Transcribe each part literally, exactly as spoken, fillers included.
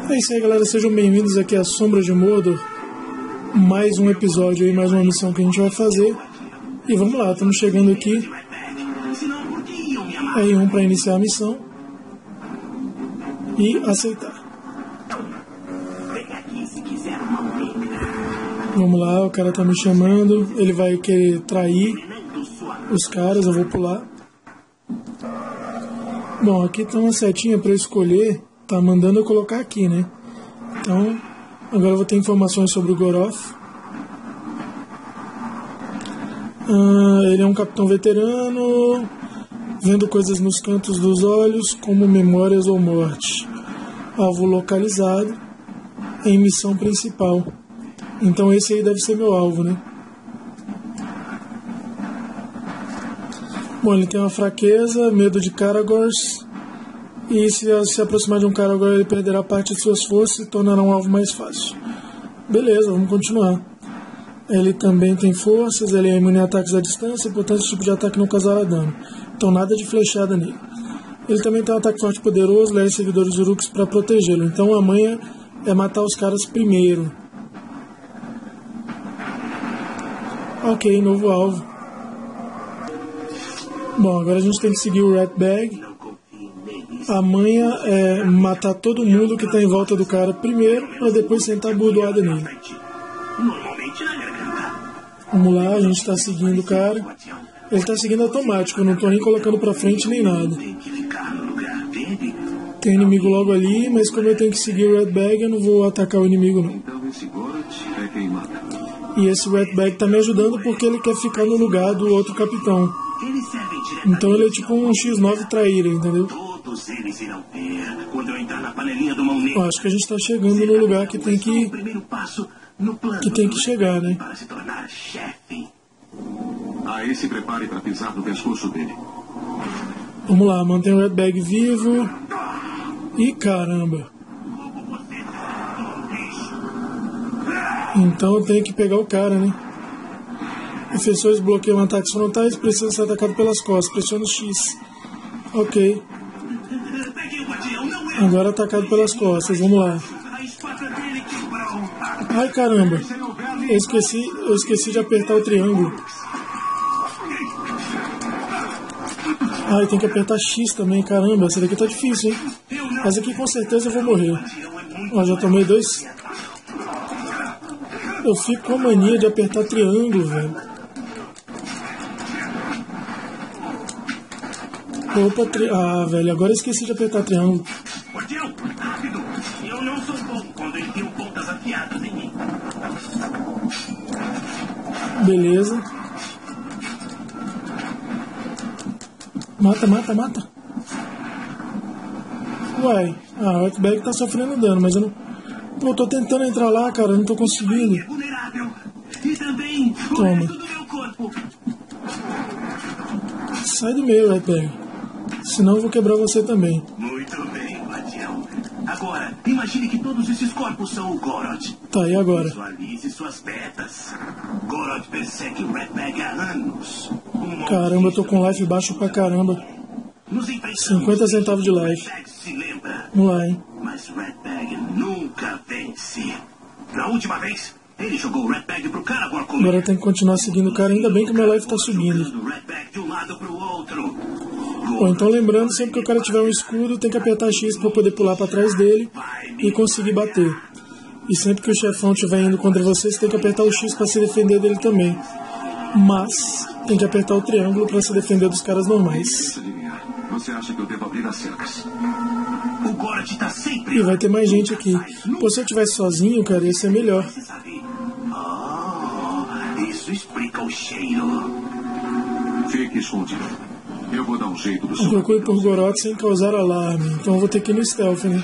É isso aí, galera, sejam bem-vindos aqui a Sombra de Mordor. Mais um episódio aí, mais uma missão que a gente vai fazer. E vamos lá, estamos chegando aqui. R um para iniciar a missão. E aceitar. Vamos lá, o cara tá me chamando. Ele vai querer trair os caras, eu vou pular. Bom, aqui tá uma setinha para eu escolher. Tá mandando eu colocar aqui, né? Então, agora eu vou ter informações sobre o Goroth. Ah, ele é um capitão veterano, vendo coisas nos cantos dos olhos, como memórias ou morte. Alvo localizado em missão principal. Então esse aí deve ser meu alvo, né? Bom, ele tem uma fraqueza, medo de Caragors. E se se aproximar de um Caragor, ele perderá parte de suas forças e tornará um alvo mais fácil. Beleza, vamos continuar. Ele também tem forças, ele é imune a ataques à distância, e portanto esse tipo de ataque não causará dano. Então nada de flechada nele. Ele também tem um ataque forte e poderoso, leva servidores Uruks para protegê-lo. Então a manha é matar os caras primeiro. Ok, novo alvo. Bom, agora a gente tem que seguir o Ratbag. A manha é matar todo mundo que está em volta do cara primeiro, para depois sentar a bordoada nele. Vamos lá, a gente está seguindo o cara. Ele está seguindo automático, eu não estou nem colocando para frente nem nada. Tem inimigo logo ali, mas como eu tenho que seguir o Ratbag, eu não vou atacar o inimigo não. E esse Ratbag está me ajudando porque ele quer ficar no lugar do outro capitão. Então ele é tipo um xis nove traíra, entendeu? Eu acho que a gente está chegando no lugar que tem que que tem que chegar, né? Aí se prepare para pisar no pescoço dele. Vamos lá, mantém o Ratbag vivo. Ih, caramba. Então eu tenho que pegar o cara, né? Defensores bloqueiam ataques frontais, precisa ser atacado pelas costas. Pressiona o X. Ok. Agora atacado pelas costas, vamos lá. Ai, caramba. Eu esqueci, eu esqueci de apertar o triângulo. Ai, tem que apertar X também, caramba. Essa daqui tá difícil, hein? Mas aqui com certeza eu vou morrer. Ó, já tomei dois. Eu fico com a mania de apertar triângulo, velho. Opa, tri... Ah, velho, agora eu esqueci de apertar triângulo. Eu não sou bom quando ele tem pontas afiadas em mim. Beleza. Mata, mata, mata. Uai, ah, o Ratbag tá sofrendo dano, mas eu não... Pô, tô tentando entrar lá, cara, eu não tô conseguindo. Toma. Sai do meio, Ratbag. Senão eu vou quebrar você também. Muito bem, Guardião. Agora, imagine que todos esses corpos são o Goroth. Tá, e agora? Visualize suas metas. Goroth persegue o Ratbag há anos. Um caramba, eu tô com life baixo pra caramba. cinquenta centavos de life. Vamos lá, hein? Mas Ratbag nunca vence. Na última vez, ele jogou o Ratbag pro cara agora comigo. Agora eu tenho que continuar seguindo o cara, ainda bem que o meu life tá subindo. Ratbag de um lado pro outro. Bom, então lembrando, sempre que o cara tiver um escudo, tem que apertar X para poder pular para trás dele e conseguir bater. E sempre que o chefão estiver indo contra você, você tem que apertar o X para se defender dele também. Mas tem que apertar o triângulo para se defender dos caras normais. Você acha que eu devo abrir as cercas? O Goroth tá sempre... E vai ter mais gente aqui. Pô, se eu estivesse sozinho, cara, ia ser melhor. Oh, isso explica o cheiro. Fique escondido. Eu vou dar um jeito do Eu procure por Goroth sem causar alarme. Então eu vou ter que ir no stealth, né?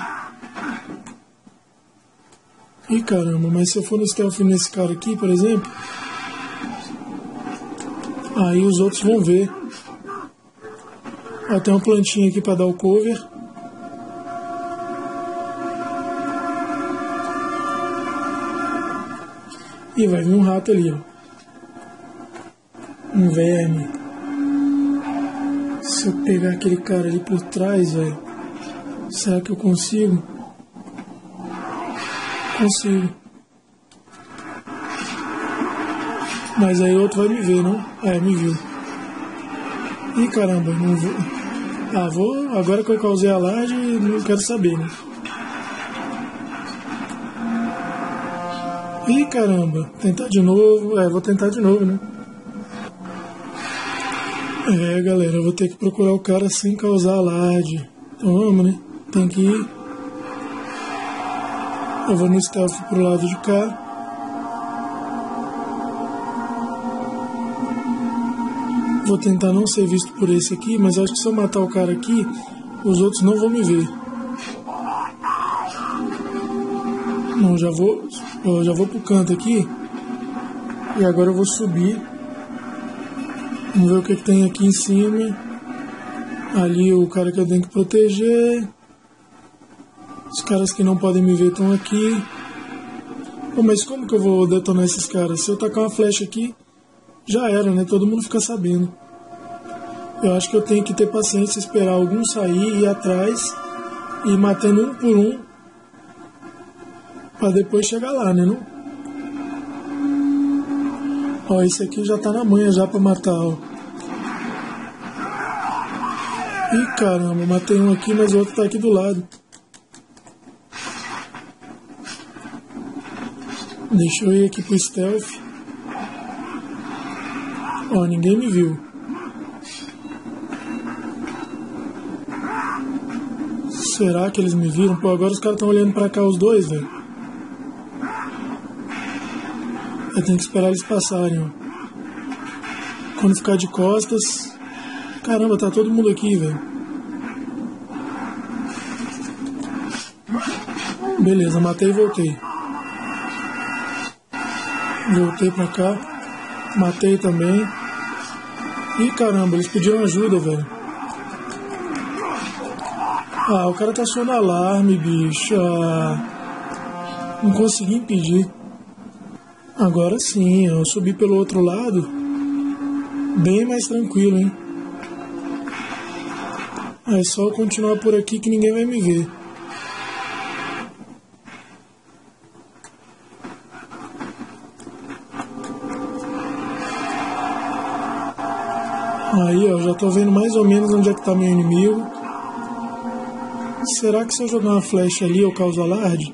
Ih, caramba, mas se eu for no stealth nesse cara aqui, por exemplo, aí os outros vão ver. Ó, tem uma plantinha aqui para dar o cover. E vai vir um rato ali, ó. Um verme. Se eu pegar aquele cara ali por trás, velho, será que eu consigo? Consigo. Mas aí outro vai me ver, não? É, me viu. Ih, caramba, não vou. Ah, vou. Agora que eu causei a laje, não quero saber, né? Ih, caramba. Tentar de novo. É, vou tentar de novo, né? É, galera, eu vou ter que procurar o cara sem causar alarde. Então vamos, né? Tem que ir. Eu vou no stealth pro lado de cá. Vou tentar não ser visto por esse aqui, mas acho que se eu matar o cara aqui, os outros não vão me ver. Não, já vou, eu já vou pro canto aqui. E agora eu vou subir. Vamos ver o que, que tem aqui em cima. Ali o cara que eu tenho que proteger. Os caras que não podem me ver estão aqui. Pô, mas como que eu vou detonar esses caras? Se eu tacar uma flecha aqui, já era, né? Todo mundo fica sabendo. Eu acho que eu tenho que ter paciência, esperar algum sair, ir atrás e ir matando um por um pra depois chegar lá, né? Não? Ó, esse aqui já tá na manha já pra matar, ó. Ih, caramba, matei um aqui, mas o outro tá aqui do lado. Deixa eu ir aqui pro stealth. Ó, ninguém me viu. Será que eles me viram? Pô, agora os caras estão olhando pra cá os dois, velho. Eu tenho que esperar eles passarem, ó. Quando ficar de costas... Caramba, tá todo mundo aqui, velho. Beleza, matei e voltei. Voltei pra cá. Matei também. Ih, caramba, eles pediram ajuda, velho. Ah, o cara tá só no alarme, bicho. Ah, não consegui impedir. Agora sim, eu subi pelo outro lado. Bem mais tranquilo, hein? É só eu continuar por aqui que ninguém vai me ver. Aí, ó, já tô vendo mais ou menos onde é que tá meu inimigo. Será que se eu jogar uma flecha ali eu causo alarde?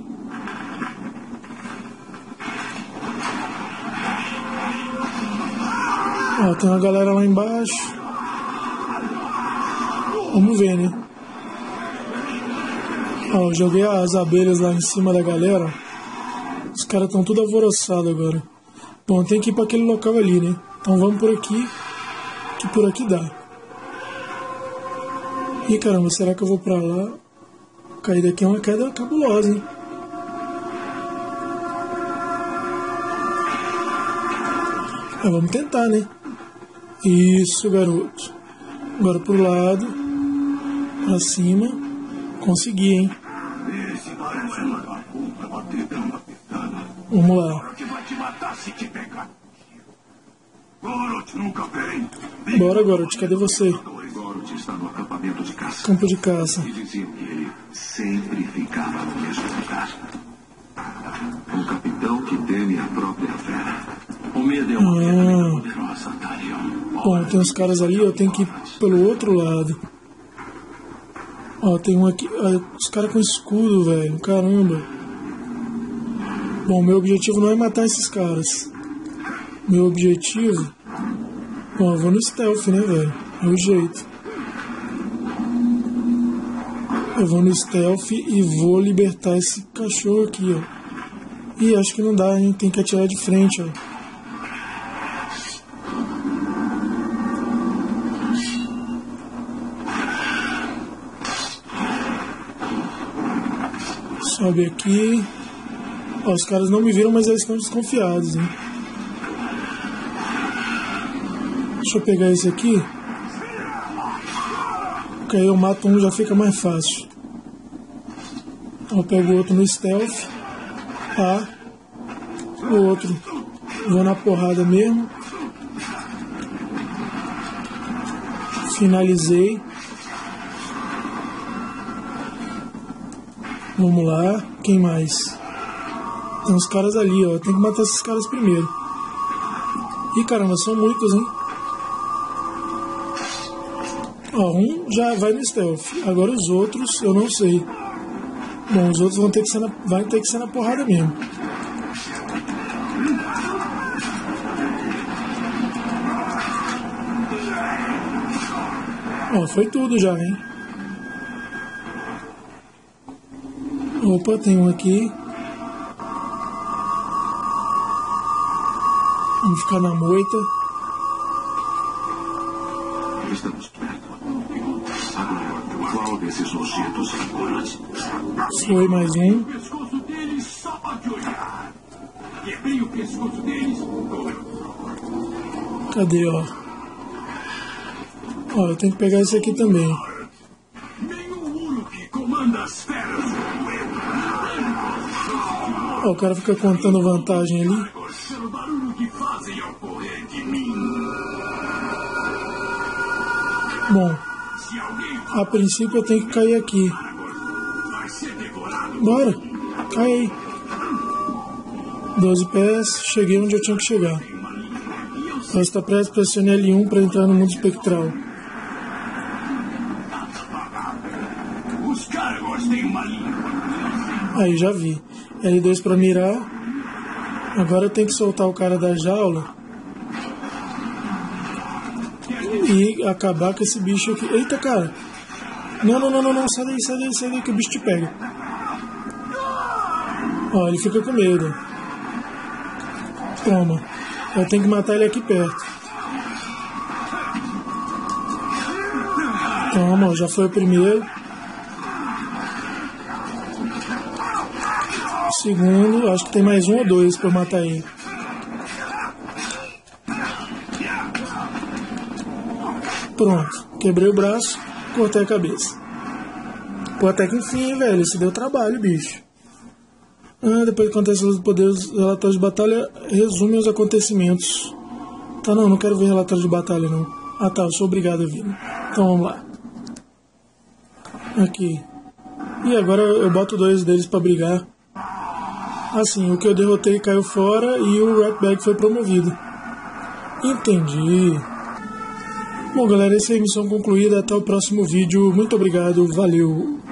Ó, tem uma galera lá embaixo. Vamos ver, né? Ó, joguei as abelhas lá em cima da galera. Os caras estão tudo alvoroçados agora. Bom, tem que ir para aquele local ali, né? Então vamos por aqui, que por aqui dá. Ih, caramba, será que eu vou pra lá? Cair daqui é uma queda cabulosa, hein? Ah, vamos tentar, né? Isso, garoto. Agora pro lado. Pra cima. Consegui, hein? Vamos lá. Bora, Gorot, cadê você? Gorot está no acampamento de caça. Campo de caça. E diziam que ele sempre ficava no mesmo lugar. Um capitão que teme a própria fera. O medo é uma ah. poderosa, Talion. Bom, tem uns caras ali, eu tenho que ir pelo outro lado. Ó, tem um aqui. Ah, os caras com escudo, velho. Caramba. Bom, meu objetivo não é matar esses caras. Meu objetivo... Bom, eu vou no stealth, né, velho? É o jeito. Eu vou no stealth e vou libertar esse cachorro aqui, ó. Ih, acho que não dá, hein? Tem que atirar de frente, ó. Sobe aqui. Ó, os caras não me viram, mas eles estão desconfiados, hein? Deixa eu pegar esse aqui. Porque aí eu mato um, já fica mais fácil. Eu pego o outro no stealth. Tá. O outro vou na porrada mesmo. Finalizei. Vamos lá. Quem mais? Tem uns caras ali, ó. Tem que matar esses caras primeiro. Ih, caramba, são muitos, hein? Ó, um já vai no stealth. Agora os outros, eu não sei. Bom, os outros vão ter que ser na, vai ter que ser na porrada mesmo. Ó, foi tudo já, hein? Opa, tem um aqui. Vamos ficar na moita. Estamos perto. Agora, qual desses nojentos figuras? Foi mais um. O pescoço deles só de olhar. Quebrei o pescoço deles. Cadê, ó? Ó, eu tenho que pegar esse aqui também. Nenhum Uruk comanda as feras como eu. Ó, o cara fica contando vantagem ali. Pelo barulho que fazem ao correr de mim. Bom, Se alguém a princípio eu tenho que cair aqui. vai ser devorado. Bora, cai aí. doze pés, cheguei onde eu tinha que chegar. Para estar preso, pressione L um para entrar no mundo espectral. Os Caragors têm uma linha. Aí, já vi. L dois para mirar. Agora eu tenho que soltar o cara da jaula e acabar com esse bicho aqui. Eita, cara! Não, não, não, não, não. Sai daí, sai daí, sai daí que o bicho te pega. Ó, ele fica com medo. Toma. Eu tenho que matar ele aqui perto. Toma, ó, já foi o primeiro. Segundo, acho que tem mais um ou dois pra eu matar ele. Pronto, quebrei o braço, cortei a cabeça. Pô, até que enfim, hein, velho, isso deu trabalho, bicho. Ah, depois que acontece os poderes, relatórios de batalha, resume os acontecimentos. Tá, não, não quero ver relatório de batalha, não. Ah, tá, eu sou obrigado a ver. Então vamos lá. Aqui. E agora eu boto dois deles pra brigar. Assim, o que eu derrotei caiu fora e o Ratbag foi promovido. Entendi. Bom, galera, essa é a missão concluída. Até o próximo vídeo. Muito obrigado. Valeu.